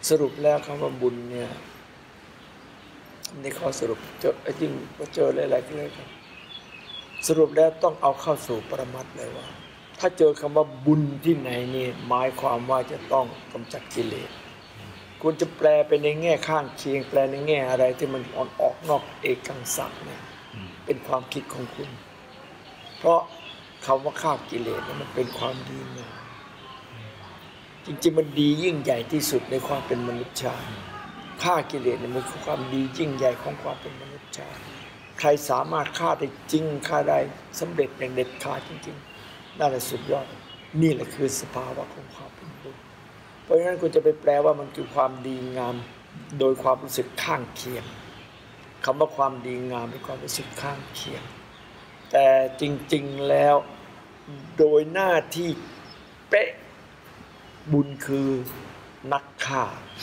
สรุปแล้วคำว่าบุญเนี่ยในข้อสรุปเจอยิ่งเจอหลายๆเรื่องครับสรุปแล้วต้องเอาเข้าสู่ปรมัตถ์เลยว่าถ้าเจอคำว่าบุญที่ไหนนี่หมายความว่าจะต้องกำจัดกิเลสคุณจะแปลไปในแง่ข้างเคียงแปลในแง่อะไรที่มันออกนอกเอกังสักเนี่ยเป็นความคิดของคุณเพราะคำว่าฆ่ากิเลสเนี่ยมันเป็นความดีงามจริงๆมันดียิ่งใหญ่ที่สุดในความเป็นมนุษย์ชาติฆ่ากิเลสเนี่ยมันคือความดียิ่งใหญ่ของความเป็นมนุษย์ชาติใครสามารถฆ่าได้จริงฆ่าได้สำเร็จอย่างเด็ดขาดจริงๆนั่นแหละสุดยอดนี่แหละคือสภาวะของความเป็นบุญเพราะฉะนั้นคุณจะไปแปลว่ามันคือความดีงามโดยความรู้สึกข้างเคียงคำว่าความดีงามเป็นความรู้สึกข้างเคียงแต่จริงๆแล้วโดยหน้าที่เป๊ะบุญคือนักฆ่า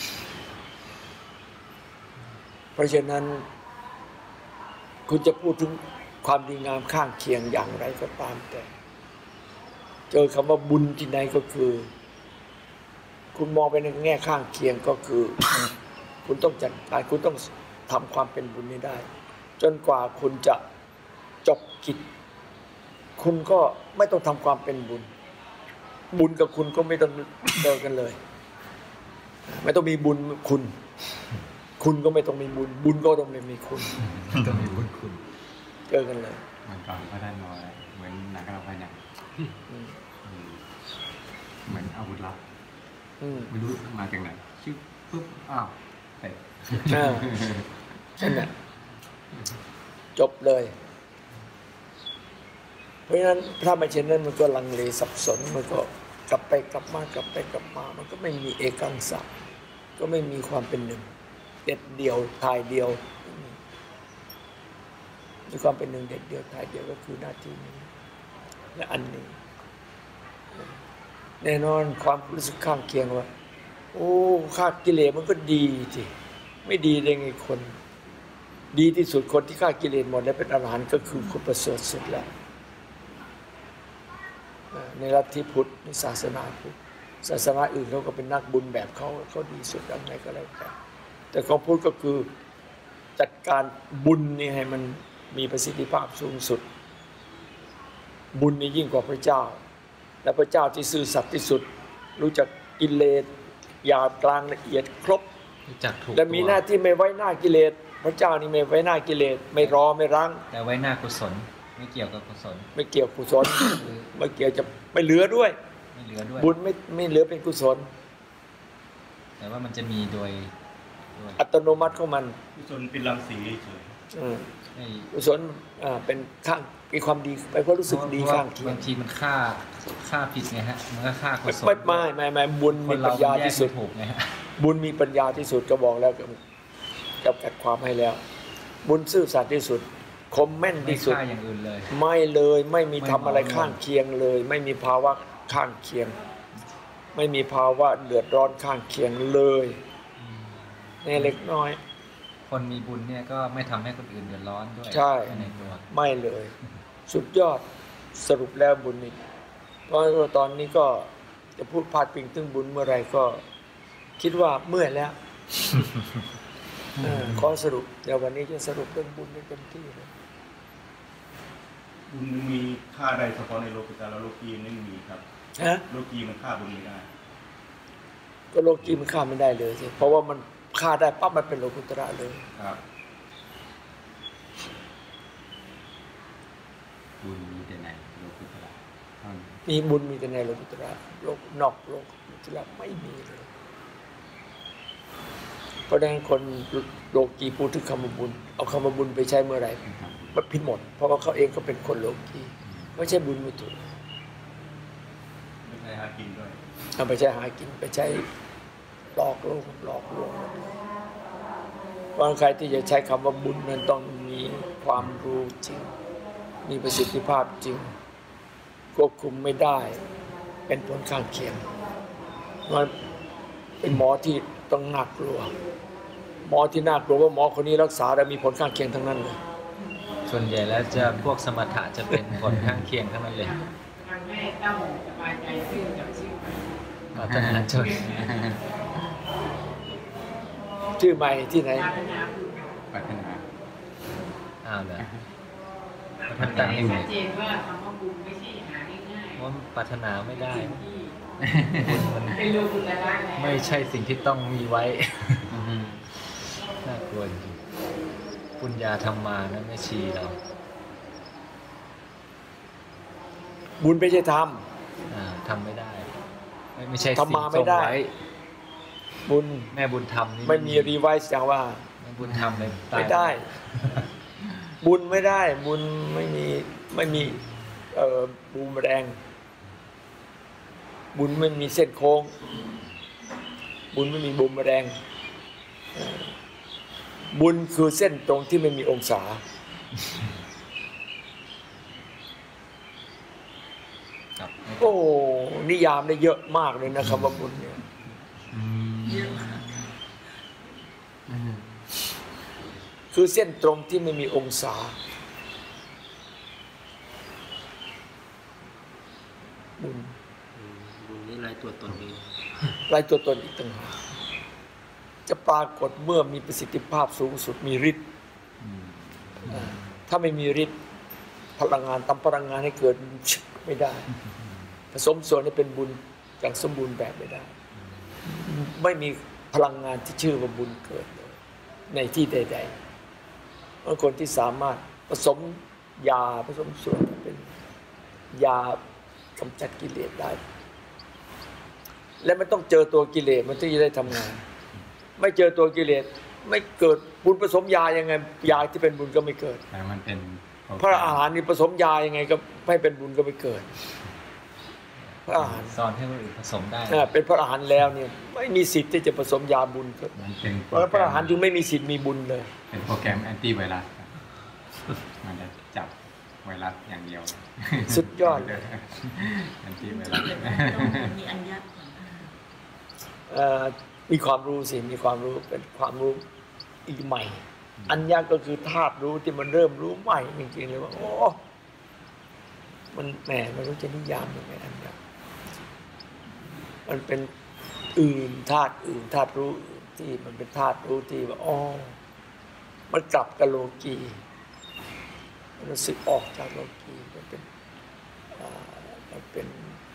เพราะฉะนั้นคุณจะพูดถึงความดีงามข้างเคียงอย่างไรก็ตามแต่เจอคำว่าบุญที่ไหนก็คือคุณมองไปในแง่ข้างเคียงก็คือ คุณต้องจัดการคุณต้องทำความเป็นบุญนี้ได้จนกว่าคุณจะจบกิจคุณก็ไม่ต้องทำความเป็นบุญบุญกับคุณก็ไม่ต้องเจอกันเลยไม่ต้องมีบุญคุณคุณก็ไม่ต้องมีบุญบุญก็ต้องไม่มีคุณต้องมีบุญคุณเจอกันเลยมันก่อนก็ได้น้อยเหมือนหนังกระพายเนี่ยเหมือนอาวุธลับไม่รู้มาจากไหนชื่อปุ๊บอ้าวเตะนั่นแหละจบเลยเพราะฉะนั้นถ้าไม่เช่นนั้นมันก็ลังเลสับสนมันก็กลับไปกลับมากลับไปกลับมามันก็ไม่มีเอกังสักก็ไม่มีความเป็นหนึ่งเด็ดเดียวทายเดียวมีความเป็นหนึ่งเด็ดเดียวทายเดียวก็คือหน้าที่นี้และอันนี้แน่นอนความรู้สึกข้างเคียงว่าโอ้ฆ่ากิเลสมันก็ดีสิไม่ดีได้ไงคนดีที่สุดคนที่ฆ่ากิเลสหมดแล้วเป็นอรหันต์ก็คือคนประเสริฐสุดแล้วในลัทธิพุทธในศาสนาพุทธศาสนาอื่นเขาก็เป็นนักบุญแบบเขาดีสุดอย่างไรก็แล้วแต่ของพุทธก็คือจัดการบุญนี่ให้มันมีประสิทธิภาพสูงสุดบุญนี่ยิ่งกว่าพระเจ้าและพระเจ้าที่ซื่อสัตย์ที่สุดรู้จักกิเลสหยาบกลางละเอียดครบและมีหน้าที่ไม่ไว้หน้ากิเลสพระเจ้านี่ไม่ไว้หน้ากิเลสไม่รอไม่รั้งแต่ไว้หน้ากุศลไม่เกี่ยวกับกุศลไม่เกี่ยวกุศลไม่เกี่ยวจะไม่เหลือด้วยบุญไม่เหลือเป็นกุศลแต่ว่ามันจะมีโดยอัตโนมัติของมันกุศลเป็นรังสีเฉยกุศลเป็นข้างมีความดีไปเพราะรู้สึกดีข้างเคียงบางทีมันฆ่าผิดไงฮะมันก็ฆ่ากุศลไม่บุญมีปัญญาที่สุดบุญมีปัญญาที่สุดก็บอกแล้วจับกัดความให้แล้วบุญซื่อสัตย์ที่สุดคมแม่นที่สุดไม่ฆ่าอย่างอื่นเลยไม่เลยไม่มีทำอะไรข้างเคียงเลยไม่มีภาวะข้างเคียงไม่มีภาวะเดือดร้อนข้างเคียงเลยในเล็กน้อยคนมีบุญเนี่ยก็ไม่ทำให้คนอื่นเดือดร้อนด้วยใช่ไม่เลยสุดยอดสรุปแล้วบุญนี่เพราะตอนนี้ก็จะพูดพาดพิงถึงบุญเมื่อไรก็คิดว่าเมื่อยแล้วขอสรุปเดี๋ยววันนี้จะสรุปเรื่องบุญให้เต็มที่เลยบุญมีค่าใดเฉพาะในโลกุตตรโลกีไม่มีครับโลกีมันฆ่าบุญไม่ได้ก็โลกีมันฆ่าไม่ได้เลยสิเพราะว่ามันฆ่าได้ปั๊บมันเป็นโลกุตระเลยครับบุญมีแต่ในโลกุตระมีบุญมีแต่ในโลกุตระโลกนอกโลกุตระไม่มีเลยเพราะฉะนั้นคนโลกีพูดถึงคำว่าบุญเอาคำว่าบุญไปใช้เมื่อไหร่มันผิดหมดเพราะว่าเขาเองก็เป็นคนโลกีไม่ใช่บุญไม่ถูกไม่ใช่หากินด้วยเอาไปใช้หากินไปใช้หลอกลวงเพราะใครที่จะใช้คำว่าบุญนั้นต้องมีความรู้จริงมีประสิทธิภาพจริงควบคุมไม่ได้เป็นผลข้างเคียงมันเป็นหมอที่ต้องน่ากลัวหมอที่น่ากลัวว่าหมอคนนี้รักษาแล้วมีผลข้างเคียงทั้งนั้นเลยส่วนใหญ่แล้วจะพวกสมถะจะเป็นผลข้างเคียงทั้งนั้นเลยแม่เต้าสบายใจขึ้นจากชีวิตพัฒนาจนชื่อใหม่ที่ไหนปรารถนาอ้าวเหรอมันตั้งให้ชัดเจนว่าคำว่าบุญไม่ใช่หาง่ายๆว่าปรารถนาไม่ได้สิ่งที่เป็นโลกุตระแล้วไม่ใช่สิ่งที่ต้องมีไว้ น่ากลัวจริงปุญญาธรรมานะแม่ชีเราบุญไม่ใช่ททำไม่ได้ ไม่ใช่ทำมาไม่ได้สิ่งทรงว้ำบุญแม่บุญธรรมนี่ไม่มีรีไวซ์อย่างว่าแม่บุญธรรมเลยตายไม่ได้ บุญไม่ได้ บุญไม่มีบูมแรง บุญไม่มีเส้นโค้ง บุญไม่มีบูมแรง บุญคือเส้นตรงที่ไม่มีองศาครับโอ้นิยามได้เยอะมากเลยนะคำว่าบุญเนี่ย คือเส้นตรงที่ไม่มีองศา บุญบุญนี่ลายตัวตนเองลายตัวตนอีกต่างหากจะปรากฏเมื่อมีประสิทธิภาพสูงสุดมีฤทธิ์ถ้าไม่มีฤทธิ์พลังงานทำพลังงานให้เกิดไม่ได้ผสมส่วนให้เป็นบุญอย่างสมบูรณ์แบบไม่ได้ ไม่มีพลังงานที่ชื่อว่าบุญเกิดเลยในที่ใดๆบางคนที่สามารถผสมยาผสมส่วนเป็นยากำจัดกิเลสได้ และมันต้องเจอตัวกิเลสมันถึงจะได้ทำงาน ไม่เจอตัวกิเลสไม่เกิดบุญผสมยายังไงยาที่เป็นบุญก็ไม่เกิดแต่มันเป็นพระอาหารนี่ผสมยายังไงก็ไม่เป็นบุญก็ไม่เกิดพระอาหารสอนให้คนอื่นผสมได้เป็นพระอาหารแล้วเนี่ยไม่มีสิทธิ์ที่จะผสมยาบุญเกิดมันเป็นเพราะพระอาหารจึงไม่มีสิทธิ์มีบุญเลยเป็นโปรแกรมแอนตี้ไวรัสมันจะจับไวรัสอย่างเดียวสุดยอดเลยแอนตี้ไวรัสมีอัญญะมีความรู้สิมีความรู้เป็นความรู้อีกใหม่ อัญญาก็คือธาตุรู้ที่มันเริ่มรู้ใหม่จริงๆเลยว่าโอ้มันแหมไม่รู้จะนิยามยังไงอัญญามันเป็นอื่นธาตุอื่นธาตุรู้อื่นที่มันเป็นธาตุรู้ที่ว่าอ๋อมันกลับกับโลกีมันรู้สึกออกจากโลกีมันเป็น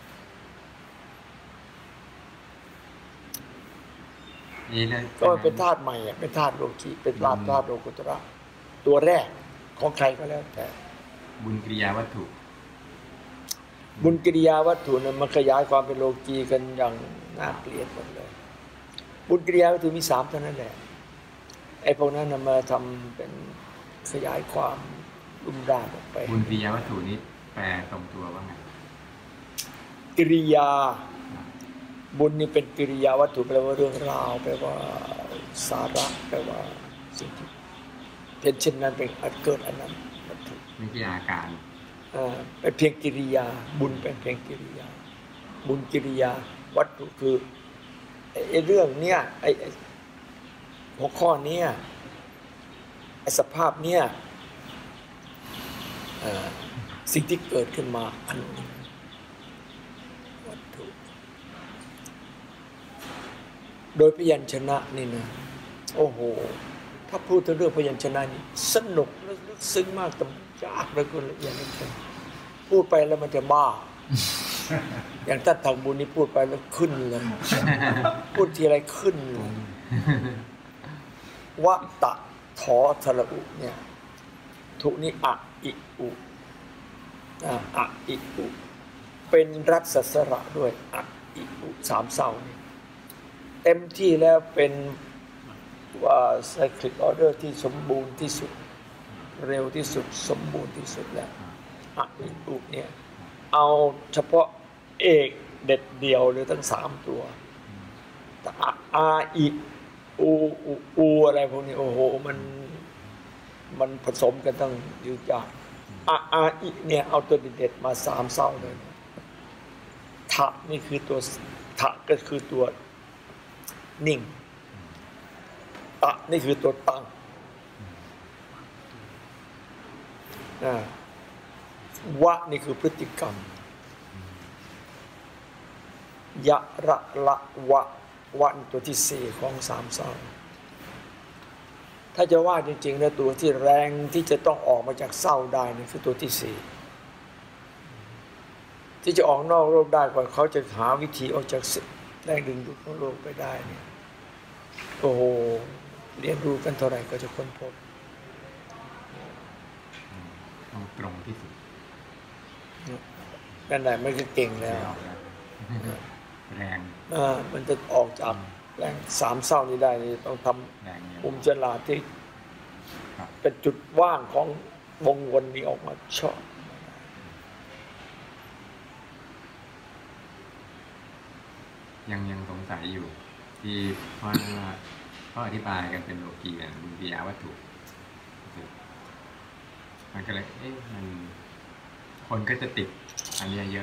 นี่เลยก็มันเป็นธาตุใหม่อะเป็นธาตุโลกีเป็นธาตุโลกุตระตัวแรกของใครก็แล้วแต่บุญกิริยาวัตถุบุญกิริยาวัตถุนั้นมันขยายความเป็นโลกีกันอย่างน่าเกลียดหมดเลย บุญกิริยาวัตถุมี3เท่านั้นแหละไอ้พวกนั้นนำมาทำเป็นขยายความลุ่มด่านออกไปบุญกิริยาวัตถุนี้แปลตรงตัวว่าไงกิริยาบุญนี่เป็นกิริยาวัตถุแปลว่าเรื่องราวแปลว่าสาระแปลว่าสิ่งที่เป็นเช่นนั้นเป็นเกิดอันนั้นวัตถุไม่ใช่อาการเป็นเพียงกิริยาบุญเป็นเพียงกิริยาบุญกิริยาวัตถุคือไอ้เรื่องเนี้ยไอ้หัวข้อเนี้ยไอ้สภาพเนี้ยสิ่งที่เกิดขึ้นมาอันหนึ่งวัตถุโดยพยัญชนะนี่นะโอ้โหถ้าพูดถึงเรื่องพยัญชนะนี่สนุกและลึกซึ้งมากแต่ยากเหลือเกินละเอียดเหลือเกินพูดไปแล้วมันจะบ้า อย่างท่านทำบุญนี่พูดไปแล้วขึ้นเลย พูดทีไรขึ้นเลยวะตะถอทระอุเนี่ยทุนี้อะอิอุอะอิอุเป็นรัศสระด้วยอะอิอุ3เศร้านี่เต็มที่แล้วเป็นว่าไซคลิกออเดอร์ที่สมบูรณ์ที่สุดเร็วที่สุดสมบูรณ์ที่สุดแล้วอะอิอุเนี่ยเอาเฉพาะเอกเด็ดเดียวเลยทั้ง3ตัวแต่อาอิอูอะไรพวกนี้โอ้โหมันผสมกันตั้งยืดยาวอาอิเนี่ยเอาตัวเด็ดๆมา3เศร้าเลยทะนี่คือตัวทะก็คือตัวนิ่งตะนี่คือตัวตั้งวะนี่คือพฤติกรรมยะระละวะวะนี่ตัวที่4ของ3เศร้าถ้าจะว่าจริงๆนะตัวที่แรงที่จะต้องออกมาจากเศร้าได้นี่คือตัวที่สี่ที่จะออกนอกโลกได้กว่าเขาจะหาวิธีออกจากแรงดึงดูดของโลกไปได้เนี่ยโอ้โหเรียนรู้กันเท่าไหร่ก็จะค้นพบต้องตรงที่สุดนั่นแหละมันก็เก่งแล้วแรงมันจะออกจากแรงสามเศร้านี้ได้นี่ต้องทำมุมฉลาดที่เป็นจุดว่างของวงวนนี้ออกมาชอบยังสงสัยอยู่ที่พ่ออธิบายกันเป็นโลกีกันบุญกิยาวัตถุมันก็เลยมันคนก็จะติดอันนี้เยอะ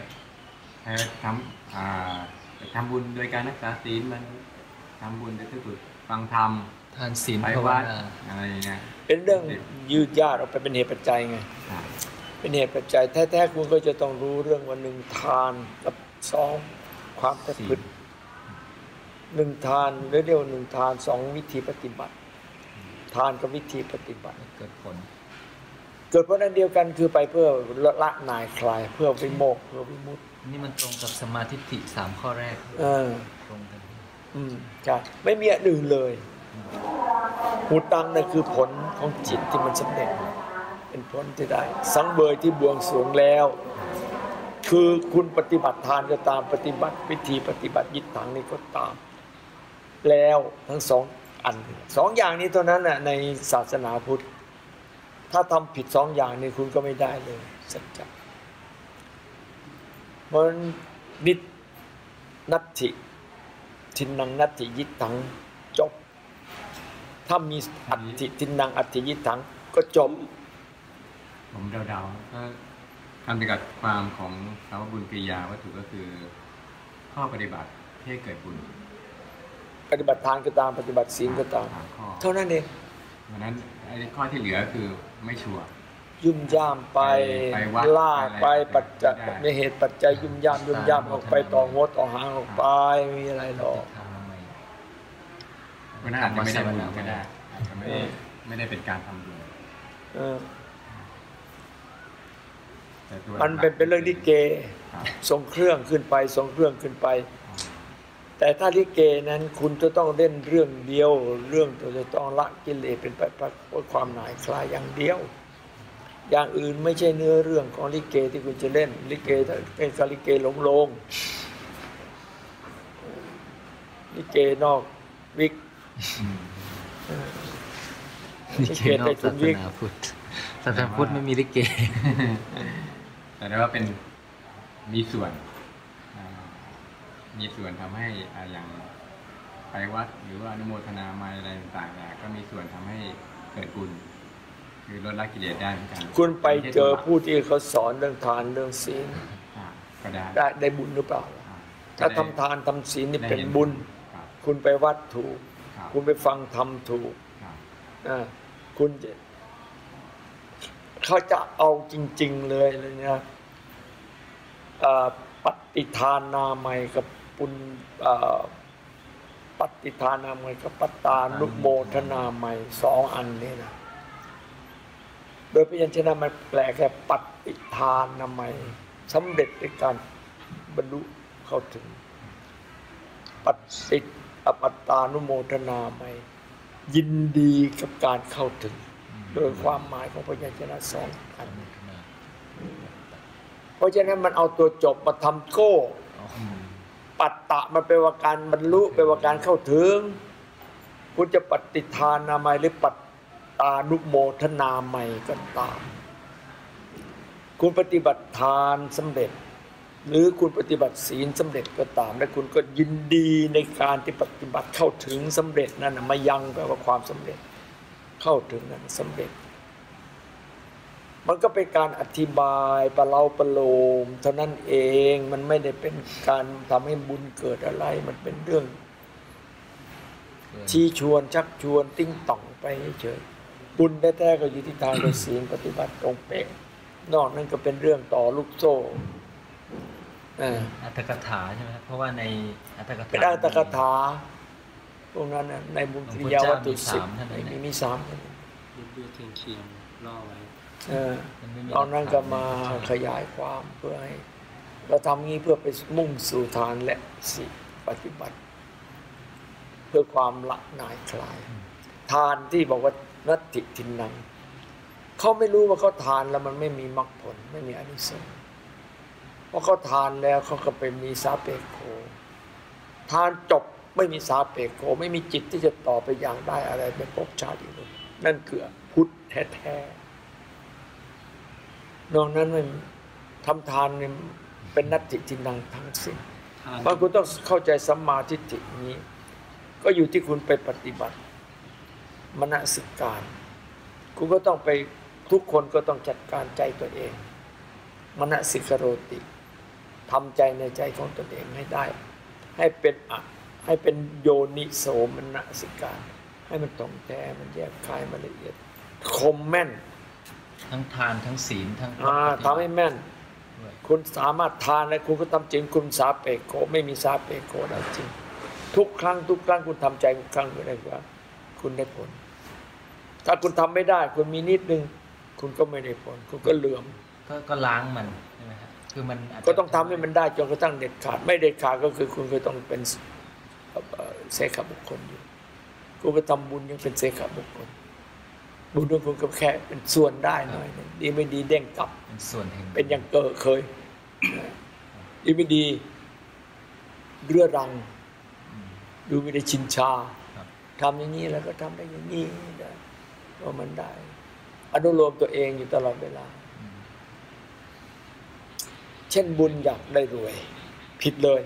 ทำบุญโดยการรักษาศีลมันทำบุญโดยสุดฟังธรรมทานศีลไปวัดอะไรเงี้ยเป็นเรื่องยืดยาดออกไปเป็นเหตุปัจจัยไงเป็นเหตุปัจจัยแท้ๆคุณก็จะต้องรู้เรื่องว่าหนึ่งทานกับสองความประพฤติหนึ่งทานเรียกว่าหนึ่งทานสองวิธีปฏิบัติทานกับวิธีปฏิบัติเกิดผลอันเดียวกันคือไปเพื่อละนายคลายเพื่อวิโมกข์เพื่อวิมุตตินี่มันตรงกับสมาธิฏฐิ3ข้อแรกตรงกันใช่ไม่มีอันอื่นเลยหูตังนั่นคือผลของจิตที่มันสำเร็จเป็นผลที่ได้สังเวยที่บวงสรวงแล้วคือคุณปฏิบัติทานก็ตามปฏิบัติวิธีปฏิบัติยิตถังนี่ก็ตามแล้วทั้งสองอันสองอย่างนี้เท่านั้นน่ะในศาสนาพุทธถ้าทำผิดสองอย่างนี้คุณก็ไม่ได้เลยสัจจะมันนิจนัตถิทินนังนัตถิยิตถังจบถ้ามีอัตถิทินนังอัตถิยิตถังก็จบผมเดาๆก็คำจำกัดความของคำว่าบุญกิยาวัตถุก็คือข้อปฏิบัติที่ให้เกิดบุญปฏิบัติทานก็ตามปฏิบัติศีลก็ตามเท่านั้นเองเพราะนั้นไอ้ข้อที่เหลือคือไม่ชัวร์ยุ่มย่ามไปล่าไปปัจจัยในเหตุปัจจัยยุ่มย่ามออกไปต่อหัวต่อหางออกไปมีอะไรหรอกมันอาจจะไม่ได้บุญก็ได้อาจจะไม่ได้เป็นการทำบุญมันเป็นเรื่องลิเกส่งเครื่องขึ้นไปส่งเครื่องขึ้นไปแต่ถ้าลิเกนั้นคุณจะต้องเล่นเรื่องเดียวเรื่องจะต้องละกิเลสเป็นไปเพื่อความหน่ายคลายอย่างเดียวอย่างอื่นไม่ใช่เนื้อเรื่องของลิเกที่คุณจะเล่นลิเกเป็นการลิเกหลงลิเกนอกวิกลิเกนอกศาสนาพุทธศาสนาพุทธไม่มีลิเกแต่ได้ว่าเป็นมีส่วนทำให้อย่างไปวัดหรือว่าอนุโมทนามาอะไรต่างๆก็มีส่วนทำให้เกิดบุญคือลดละกิเลสได้เหมือนกันคุณไปเจอผู้ที่เขาสอนเรื่องทานเรื่องศีลก็ได้บุญหรือเปล่าถ้าทำทานทำศีลนี่เป็นบุญคุณไปวัดถูกคุณไปฟังธรรมถูกคุณเขาจะเอาจริงๆเลยเนี่ยปฏิทานามัยกับปุญปฏิทานามัยกับปัตตานุโมทนามัยสองอันนี้นะโดยพยัญชนะมันแปลแค่ปฏิทานามัยสำเร็จในการบรรลุเข้าถึงปฏิปัตตานุโมทนามัยยินดีกับการเข้าถึงโดยความหมายของพยัญชนะสองอันเพราะฉะนั้นมันเอาตัวจบมาทำโก้ปัตตะมันเป็นว่าการบรรลุเป็นว่าการเข้าถึงคุณจะปฏิทานามัยหรือปัตตานุโมทนามัยก็ตามคุณปฏิบัติทานสำเร็จหรือคุณปฏิบัติศีลสำเร็จก็ตามและคุณก็ยินดีในการที่ปฏิบัติเข้าถึงสำเร็จนั่นนะมายังแปลว่าความสำเร็จเข้าถึงนั้นสำเร็จมันก็เป็นการอธิบายประโลมเท่านั้นเองมันไม่ได้เป็นการทำให้บุญเกิดอะไรมันเป็นเรื่องชี้ชวนชักชวนติ้งต่องไปเฉยบุญแท้ๆก็อยู่ที่ทานกับศีลปฏิบัติตรงเป๊ะนอกนั้นก็เป็นเรื่องต่อลูกโซ่อัตถกถาใช่ไหมเพราะว่าในอัตถกถาเป็นอัตถกถาวกนั้นน่ะในบุญกิริยาวัตถุสิบมีสามรูปเลือดเคียงล่อไว้ตอนนั้นก็มาขยายความเพื่อให้เราทำงี้เพื่อไปมุ่งสู่ทานและสิปฏิบัติ เพื่อความละหน่ายคลาย ทานที่บอกว่านัตติทินนังเขาไม่รู้ว่าเขาทานแล้วมันไม่มีมรรคผลไม่มีอานิสงส์เพราะเขาทานแล้วเขาก็ไปมีสาเปโคทานจบไม่มีสาเปโคไม่มีจิตที่จะต่อไปอย่างได้อะไรในภพชาติอีกเลยนั่นคือพุทธแท้ๆนอกนั้นมันทำทานเนี่ยเป็นนัตติทินนังทั้งสิ้นเพราะคุณต้องเข้าใจสัมมาทิฏฐินี้ก็อยู่ที่คุณไปปฏิบัติมนสิการคุณก็ต้องไปทุกคนก็ต้องจัดการใจตัวเองมนสิกโรติทำใจในใจของตนเองให้ได้ให้เป็นโยนิโสมนสิการให้มันตรงแท้มันแยกคายมันละเอียดคมแม่นทั้งทานทั้งศีลทั้งทำให้แม่นคุณสามารถทานและคุณก็ทำจริงคุณสาเปโกไม่มีสาเปโกได้จริงทุกครั้งคุณทำใจทุกครั้งได้ว่าคุณได้ผลถ้าคุณทำไม่ได้คุณมีนิดนึงคุณก็ไม่ได้ผลคุณก็เหลื่อมก็ล้างมันใช่ไหมครับคือมันก็ต้องทำให้มันได้จนกระทั่งเด็ดขาดไม่เด็ดขาดก็คือคุณก็ต้องเป็นเสขบุคคลอยู่คุณก็ทำบุญยังเป็นเสขบุคคลบุญของคุณก็แค่เป็นส่วนได้หน่อยดีไม่ดีเด้งกลับเป็นส่วนเป็นอย่างเคยดีไม่ดีเรื้อรังดูไม่ได้ชินชาทำอย่างนี้แล้วก็ทำได้อย่างนี้ได้ว่ามันได้อนุโลมตัวเองอยู่ตลอดเวลาเช่นบุญอยากได้รวยผิดเลย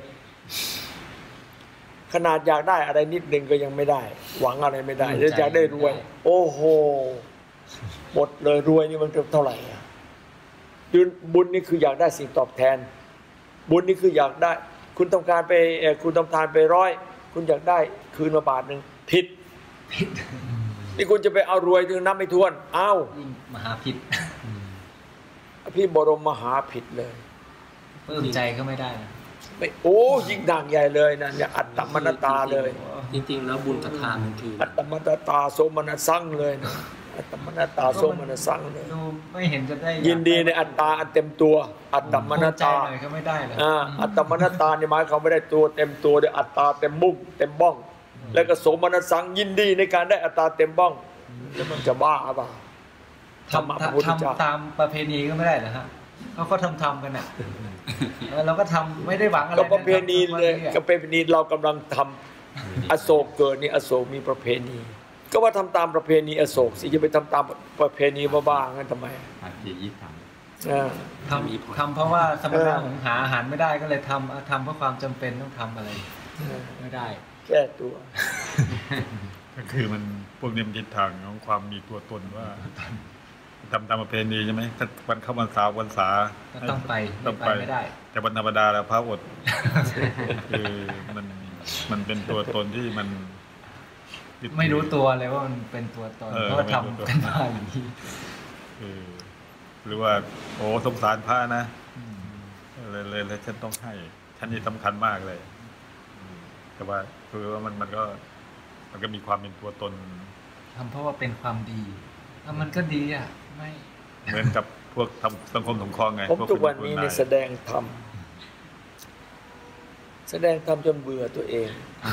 ขนาดอยากได้อะไรนิดนึงก็ยังไม่ได้หวังอะไรไม่ได้แล้วอยากได้รวยโอ้โหหมดเลยรวยนี่มันเท่าไหร่อ่ะบุญนี่คืออยากได้สิ่งตอบแทนบุญนี่คืออยากได้คุณต้องการไปคุณต้องการไป100คุณอยากได้คืนมาบาทนึงผิดนี่คุณจะไปเอารวยถึงนับไม่ถ้วนอ้าวมหาผิดพี่บรมมหาผิดเลยเพิ่มใจก็ไม่ได้ไม่โอ้ยิ่งดังใหญ่เลยนะเนี่ยอัตตมนตาเลยจริงๆแล้วบุญกับทานมันคืออัตตมนตาโสมนัสสังเลยนะอัตตมนตาโสมนัสสังเลยไม่เห็นจะได้ยินดีในอัตตาอันเต็มตัวอัตตมนตาก็ไม่ได้เลยอัตตมนตาในหมายเขาไม่ได้ตัวเต็มตัวด้วยอัตตาเต็มมุ้งเต็มบ้องแล้วก็โสมนัสสังยินดีในการได้อัตตาเต็มบ้องแล้วมันจะบ้าป่ะทำตามประเพณีก็ไม่ได้เหรอฮะเขาก็ทำกันน่ะเราก็ทำไม่ได้หวังอะไรก็ประเพณีเลยก็ประเพณีเรากำลังทำอโศกเกิดนี่อโศกมีประเพณีก็ว่าทำตามประเพณีอโศกสิจะไปทำตามประเพณีบ้าๆงั้นทำไมทำเพราะว่าสมณะหงหาอาหารไม่ได้ก็เลยทำเพราะความจำเป็นต้องทำอะไรไม่ได้แก้ตัวก็คือมันพวกนี้มันทิศทางของความมีตัวตนว่าทำตามประเพณีใช่ไหมวันเข้าพรรษาวันษาต้องไปไม่ได้แต่วันธรรมดาแล้วพระอดคือมันเป็นตัวตนที่มันไม่รู้ตัวเลยว่ามันเป็นตัวตนเพราะทำกันมาอย่างนี้หรือว่าโอ้สงสารพระนะเลยฉันต้องให้ฉันนี่สำคัญมากเลยแต่ว่าคือว่ามันก็มีความเป็นตัวตนทำเพราะว่าเป็นความดีมันก็ดีอ่ะไม่เหมือนกับพวกทำสังคมสงเคราะห์ไงผมทุกวันนี้ในแสดงธรรมจนเบื่อตัวเอง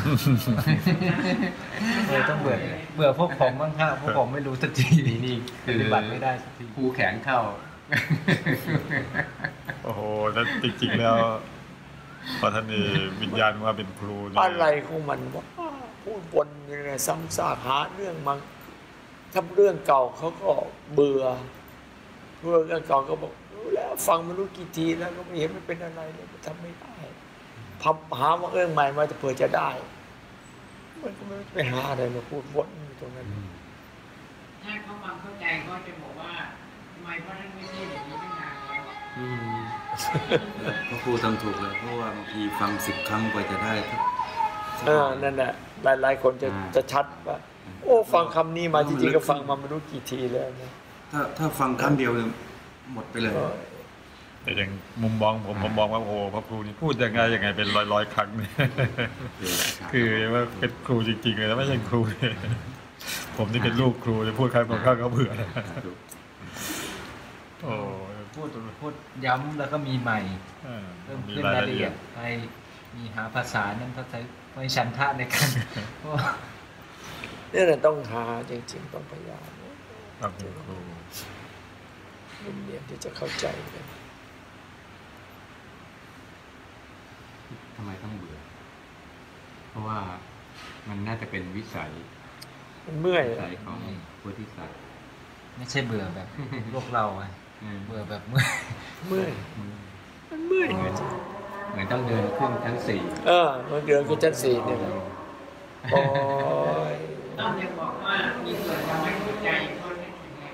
ต้องเบื่อพวกผมบ้างค่ะพวกผมไม่รู้สักทีนี่คือปฏิบัติไม่ได้สักทีครูแขนเข้าโอ้โหแล้วจริงๆแล้วพอท่านนี่วิญญาณว่าเป็นครูอะไรของมันวะพูดวนยังไงซ้ำซากหาเรื่องมันทำเรื่องเก่าเขาก็เบื่อเรื่องเก่าก็บอกรู้แล้วฟังมารู้กี่ทีแล้วก็ไม่เห็นมันเป็นอะไรเลยทำไม่ได้พับหาว่าเรื่องใหม่มาจะเผื่อจะได้มันก็ไม่ไปหาอะไรมาพูดวนอยู่ตรงนั้นถ้าเขาฟังเข้าใจก็จะบอกว่าทำไมเพราะนั้นไม่ใช่แบบนี้ตั้งนานแล้วพระครูทำถูกเลยเพราะว่าบางทีฟัง10 ครั้งกว่าจะได้นั่นแหละหลายคนจะชัดว่าโอ้ฟังคำนี้มาจริงๆก็ฟังมาไม่รู้กี่ทีแล้วนะถ้าฟังครั้งเดียวหมดไปเลยแต่อย่างมุมมองผมมองว่าโอ้พระครูนี่พูดยังไงเป็นร้อยครั้งเนี่ยคือว่าเป็นครูจริงๆเลยแล้วไม่ใช่ครูผมนี่เป็นลูกครูจะพูดครั้งต่อครั้งก็เบื่อโอ้พูดย้ำแล้วก็มีใหม่เพิ่มขึ้นรายละเอียดไปมีหาภาษานั้นเขาใช้ไม่ฉันทะในการนี่แหละต้องหาจริงๆต้องพยายามครับครูเรียนที่จะเข้าใจกันทำไมต้องเบื่อเพราะว่ามันน่าจะเป็นวิสัยมันเมื่อยของโพธิสัตว์ไม่ใช่เบื่อแบบพวกเราเบื่อแบบเมื่อยมันเมื่อยเหมือนต้องเดินขึ้นชั้น4 มันเดินขึ้นชั้น4เนี่ยนะโอ้ยต้องจะบอกว่ามีส่วนทำให้หัวใจเขาไม่แข็งแรง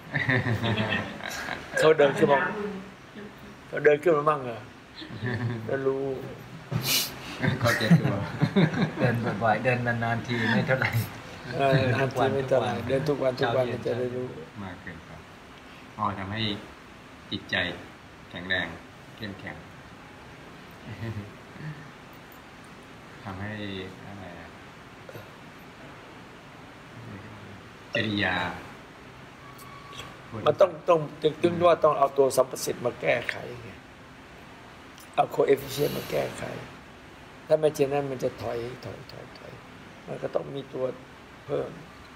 เขาเดินขึ้นมามั่งเหรอแล้วรู้เขาเจ็บตัวเดินบ่อยๆเดินนานๆทีไม่เท่าไหร่นานทีไม่เท่าไหร่เดินทุกวันจะได้รู้มากเกินไปทำให้จิตใจแข็งแรงเข้มแข็งทำให้อะไรจริยามันต้องถึงว่าต้องเอาตัวสัมประสิทธิ์มาแก้ไขไงเอาโคเอฟฟิเชียนมาแก้ไขถ้าไม่เช่นนั้นมันจะถอยมันก็ต้องมีตัวเพิ่ม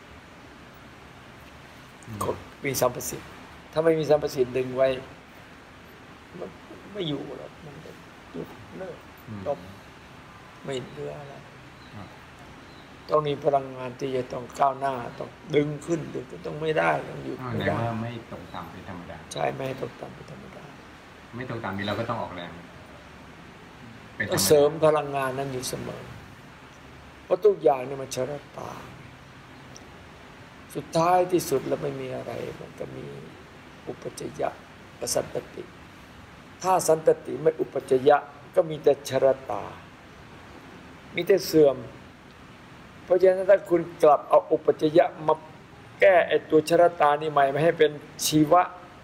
มีสัมประสิทธิ์ถ้าไม่มีสัมประสิทธิ์ดึงไว้มันไม่อยู่หรอกมันจะหยุดเลิกจบไม่เหลืออะไรต้องมีพลังงานที่จะต้องก้าวหน้าต้องดึงขึ้นต้องไม่ได้ต้องหยุดไม่ได้ไม่ตกต่ำเป็นธรรมดาใช่ไม่ตกต่ำเป็นธรรมดาไม่ตกต่ำนี้เราก็ต้องออกแรงเสริมพลังงานนั้นอยู่เสมอเพราะทุกอย่างนี่มันชราตาสุดท้ายที่สุดแล้วไม่มีอะไรมันก็มีอุปจยะกับสันตติถ้าสันตติไม่อุปจยะก็มีแต่ชราตามีแต่เสื่อมเพราะฉะนั้นถ้าคุณกลับเอาอุปจยะมาแก้ไอ้ตัวชราตานี่ใหม่มาให้เป็นชีวะ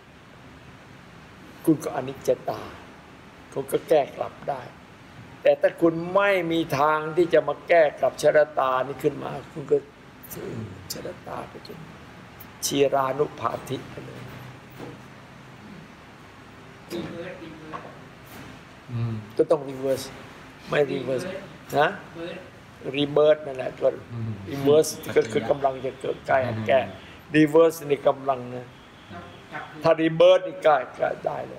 คุณก็อนิจจตาคุณก็แก้กลับได้แต่ถ้าคุณไม่มีทางที่จะมาแก้กับชราตานี่ขึ้นมาคุณก็ชราตาไปจนชีรานุภาธิไปเลยก็ต้องรีเวิร์สไม่รีเวิร์สนะรีเบิร์สนั่นแหละก็รีเวิร์สก็คือกำลังจะเกิดแก้รีเวิร์สนี่กำลังนะถ้ารีเบิร์สนี่ก็ได้เลย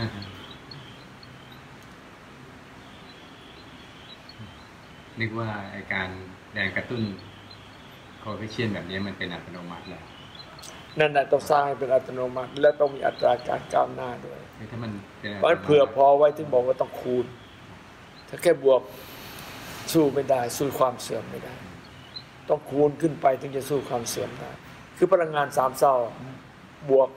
นึกว่าการแรงกระตุ้นโคเอฟฟิเชียนแบบนี้มันเป็นอัตโนมัติแล้วนั่นแหละต้องสร้างให้เป็นอัตโนมัติและต้องมีอัตราการก้าวหน้าด้วยถ้ามันเพราะเผื่อพอไว้ถึงบอกว่าต้องคูณถ้าแค่บวกสู้ไม่ได้สู้ความเสื่อมไม่ได้ต้องคูณขึ้นไปถึงจะสู้ความเสื่อมได้คือพลังงานสามเศร้าบว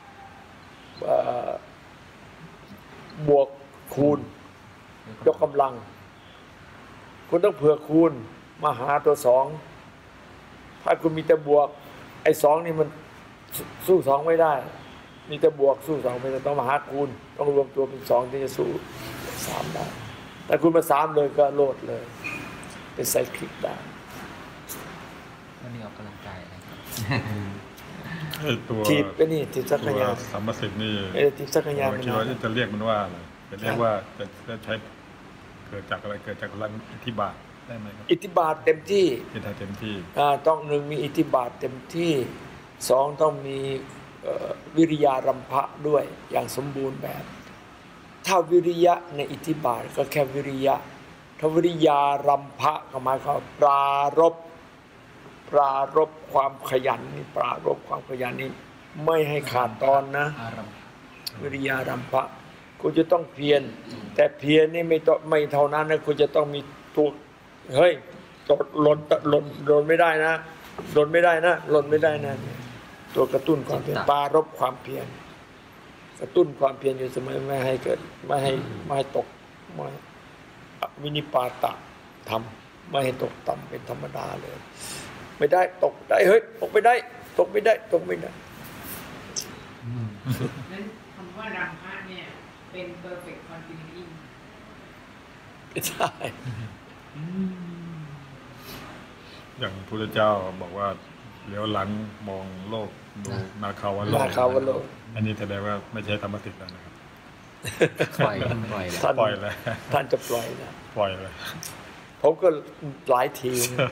กคูณยกกำลังคุณต้องเผื่อคูณมาหาตัวสองถ้าคุณมีแต่บวกไอ้สองนี่มันสู้สองไม่ได้มีแต่บวกสู้สองไม่ได้ต้องมาหาคูณต้องรวมตัวเป็นสองที่จะสู้สามได้แต่คุณมาสามเลยก็โลดเลยเป็นไซคลิกได้วันนี้ออกกำลังกายนะครับตัวทีบเป็นนี่ทีบสักยานสัมมาสิทธิ์นี่ทีบสักยานคิดว่าจะเรียกมันว่าอะไรจะเรียกว่าจะใช้เกิดจากอะไรเกิดจากพลังอิทธิบาทได้ไหมครับอิทธิบาทเต็มที่เต็มที่ต้องหนึ่งมีอิทธิบาทเต็มที่สองต้องมีวิริยารัมภะด้วยอย่างสมบูรณ์แบบถ้าวิริยะในอิทธิบาทก็แค่วิริยะถ้าวิริยารัมภะก็หมายความปรารภความขยันนี่ปรารภความขยันนี่ไม่ให้ขาดตอนนะวิริยารัมภะคุณจะต้องเพียรแต่เพียรนี่ไม่เท่านั้นนะคุณจะต้องมีตัวเฮ้ยหล่นไม่ได้นะหล่นไม่ได้นะตัวกระตุ้นความเพียรปรารภความเพียรกระตุ้นความเพียรอยู่เสมอไม่ให้เกิดไม่ให้ตกไม่วินิปาตะทำไม่ให้ตกต่ำเป็นธรรมดาเลยไม่ได้ตกได้เฮ้ยตกไม่ได้นั้นคำว่ารัมภะเนี่ยเป็น perfect continuity ใช่อย่างพระพุทธเจ้าบอกว่าเลี้ยวหลังมองโลกดูนาคาวโลกนาคาวโลกอันนี้แสดงว่าไม่ใช่ธรรมติแล้วนะครับปล่อยแล้วท่านปล่อยเลยท่านจะปล่อยนะปล่อยเลยผมก็หลายทีนะ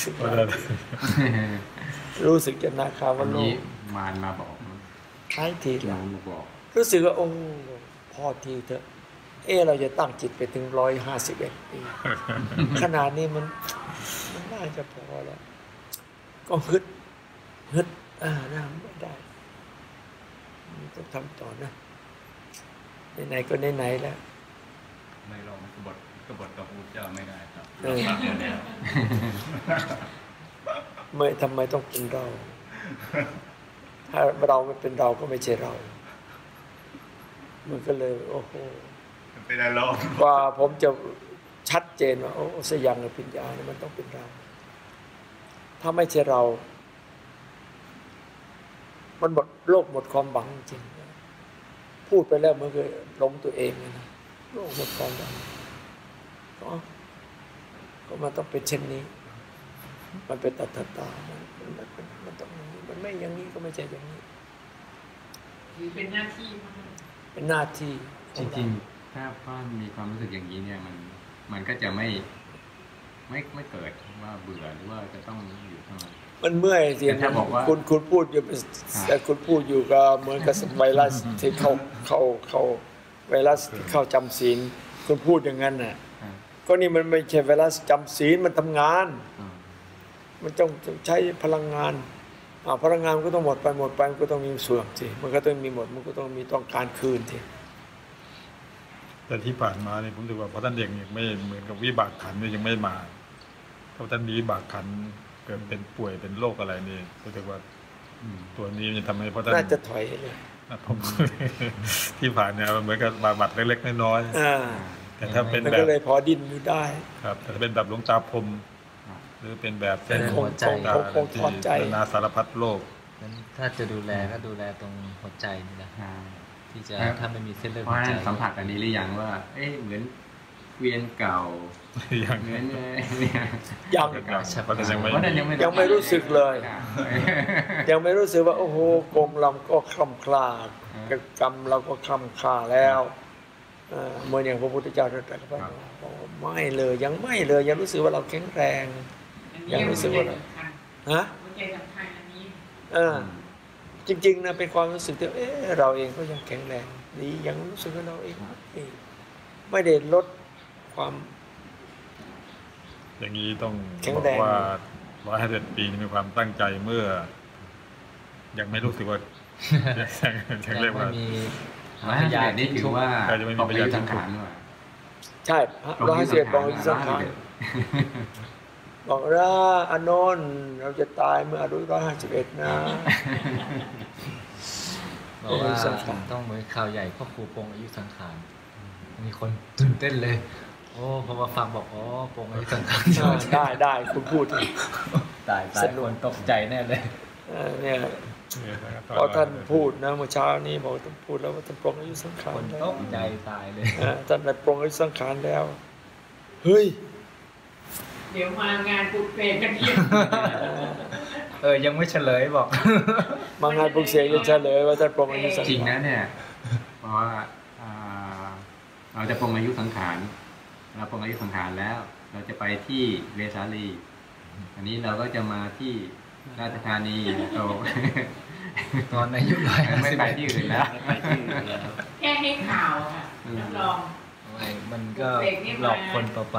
รู้สึกจะนาคาววันโลนี้กมารมาบอกหลายทีโยแล้วมมาบอกรู้สึกว่าองค์พอทีเถอะเราจะตั้งจิตไปถึง151 ปีขนาดนี้มันน่าจะพอแล้ว ก็ฮึดน่าไม่ได้ต้องทำต่อนะไหนๆก็ไหนๆแล้วไม่ลองกบฏกับพระพุทธเจ้าไม่ได้ครับไม่ทำไมต้องเป็นเรา ถ้าเราไม่เป็นเราก็ไม่ใช่เรา มันก็เลยโอ้โหเป็นอะไรกว่าผมจะชัดเจนว่าโอ้สยังกับปัญญาเนี่ยมันต้องเป็นเรา ถ้าไม่ใช่เรา มันหมดโลกหมดความหวังจริงๆพูดไปแล้วมันก็หลงตัวเองนะโลกหมดความหวังก็มันต้องเป็นเช่นนี้ มันเป็นตัตามันต้องอย่างนี้มันไม่อย่างนี้ก็ไม่ใช่อย่างนี้หรือเป็นหน้าที่มั้งเป็นหน้าที่จริงๆถ้าพ่อมีความรู้สึกอย่างนี้เนี่ยมันก็จะไม่เกิดว่าเบื่อหรือว่าจะต้องอยู่เท่านั้นมันเมื่อยเสียงแต่ถ้าบอกว่าคุณพูดอยู่แต่คุณพูดอยู่ก็เหมือนกับไวรัสที่เข้าไวรัสที่เข้าจำศีลคุณพูดอย่างนั้นน่ะก็นี่มันไม่ใช่ไวรัสจำศีลมันทำงาน มันต้องใช้พลังงานพลังงานมันก็ต้องหมดไปมันก็ต้องมีเสื่อมสิมันก็ต้องมีหมดมันก็ต้องมีต้องการคืนสิแต่ที่ผ่านมาเนี่ยผมถือว่าพอท่านเด็กเนี่ยไม่เหมือนกับวิบากขันธ์เนี่ยยังไม่มาถ้าท่านมีวิบากขันธ์เกิดเป็นป่วยเป็นโรคอะไรนี่ผมถือว่าตัวนี้จะทำให้พอท่านน่าจะถอยเลยผม ที่ผ่านเนี่ยมันเหมือนกับบาดเล็กๆน้อยๆแต่ถ้าเป็นมันแบก็บเลยพอดิ้นอยู่ได้ครับแต่ถ้าเป็นแบบหลวงตาพรหมหรือเป็นแบบเป็นคงถอดใจนาสารพัดโลกงั้นถ้าจะดูแลก็ดูแลตรงหัวใจนี่แหละที่จะถ้าไม่มีเส้นเลือดเพหัราะวใจสัมผัสอันนี้หรือยังว่าเหมือนเวียนเก่ายังเหมือนยังเพราะท่านยังไม่เพราะนั้นยังไม่รู้สึกเลย ยังไม่รู้สึกว่าโอ้โหกรมเราก็คล่ำคลาดกรรมเราก็คล่ำคลาแล้วเมื่ออย่างพระพุทธเจ้าตรัสไว้ไม่เลยยังไม่เลยยังรู้สึกว่าเราแข็งแรง ยังรู้สึกว่าเราฮะหัวใจสำคัญอันนี้จริงๆนะเป็นความรู้สึกที่เราเองก็ยังแข็งแรงดียังรู้สึกว่าเราเองไม่ได้ลดความอย่างนี้ต้องแข็งบอกแรงว่า151 ปีนี่มีความตั้งใจเมื่อ ยังไม่รู้สึกว่า ยังเรียกว่าไม่มี 151นี่ถือว่าเราจะไม่มีตกประอาโยชยุน์สังขารด้วยใช่151บอกอายุสังขารบอกว่าอานนท์เราจะตายเมื่ออายุ151นะบอกว่าต้องเหมือนข่าวใหญ่พ่อครูปงอายุสังขารมีคนตื่นเต้นเลย โอ้พอมาฟังบอกอ๋อปงอายุสังขารได้คุณพูดตายคนตกใจแน่เลยเนี่ยพอท่านพูดนะเมื่อเช้านี้บอกท่านพูดแล้วว่าท่านปรงอายุสังขารคนแล้วตกใจตายเลยท่านได้ปรงอายุสังขารแล้วเฮ้ยเดี๋ยวมางานปลุกเสกกันเยอะยังไม่เฉลยบอกมางานปลุกเสกจะเฉลยว่าท่านปรงอายุสังขารจริงนะเนี่ยเพราะว่าเราจะปรงอายุสังขารเราปรงอายุสังขารแล้ว เราจะไปที่เวสาลี อันนี้เราก็จะมาที่ราชธานีโตตอนอายุ151 ไม่ไปที่อื่นแล้วแค่ให้ข่าวค่ะรับรองมันก็หลอกคนเปล่า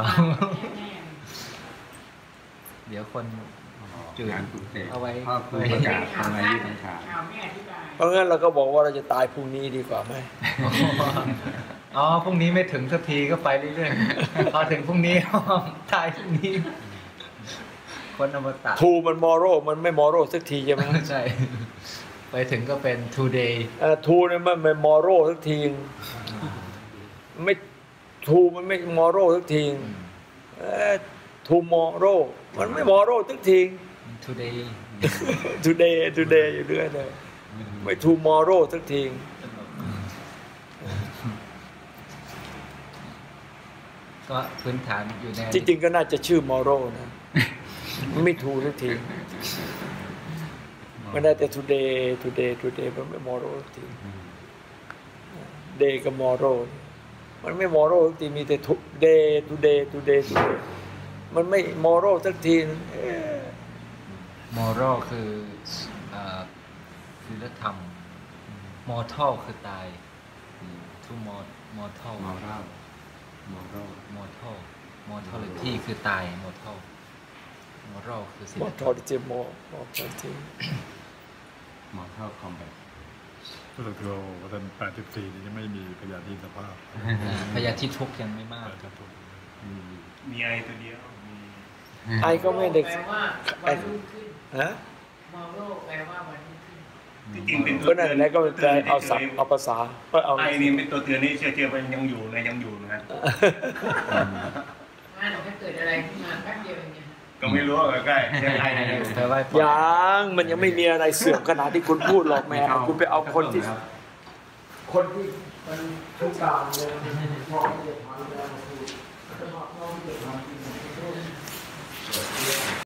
ๆเดี๋ยวคนจืดการปลุกเสกเอาไว้พ่อครูประกาศปรงอายุสังขารข่าวไม่อธิบายเพราะงั้นเราก็บอกว่าเราจะตายพรุ่งนี้ดีกว่าไหมอ๋อพรุ่งนี้ไม่ถึงสักทีก็ไปเรื่อยๆพอถึงพรุ่งนี้ตายพรุ่งนี้ คนอมตะทูมันมอโรมันไม่มอโรสักทีใช่ไหมใช่ ไปถึงก็เป็น today ทูเนี่ยมันไม่มอโรสักทีไม่ทูมันไม่มอโรสักทีทูมอโรมันไม่มอโรสักที today today อยู่เรื่อยเลยไม่ทูมอโรสักทีก็พื้นฐานอยู่ในที่จริงก็น่าจะชื่อมอโรนะมันไม่ถูกสักทีมันได้แต่ today มันไม่มอโรสักที day กับมอโรมันไม่มอโรสักทีมีแต่ today มันไม่มอโรสักทีมอรัลคือศีลธรรมมอทัลคือตายทูมอทัลมอรัลมอรัลมอทัลิตี้คือตายมอทัลมอรัลคือศีลมอธทรอรมดิเจมอทอดิเจมอรัลคอมแบทก็เลยคือว่าท่าน84นี่ยังไม่มีพยาธิสภาพพยาธิทุกข์ยังไม่มากครับผมมีไอตัวเดียวมีไอก็ไม่ได้แปลว่าวันรุ่งขึ้นฮะมอโรแปลว่าวันรุ่งขึ้นที่จริงเป็นตัก็วนั่นเตือนแหละก็เป็นแต่เอาศัพท์เอาภาษาก็เอาไอนี่เป็นตัวเตือนนี่เชื่อมันยังอยู่นะยังอยู่นะฮะถ้าเราแค่เกิดอะไรขึ้นมาแป๊บเดียวเองเนี่ยก็ไม่รู้ว่าใกล้ๆยังไงแปลว่ายังมันยังไม่มีอะไรเสื่อมขนาดที่คุณพูดหรอกแม่คุณไปเอาคนที่มันทุกการเลยพอจะทำแล้วพูด